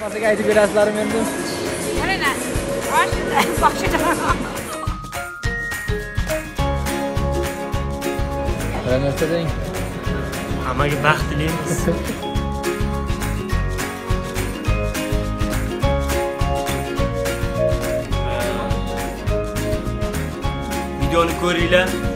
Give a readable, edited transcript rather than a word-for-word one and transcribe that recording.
Narsaga aytib berasizlarmi endi? Mana, boshida. Narsa deng. Hammaga baxt tilaymiz. Videoni ko'ringlar.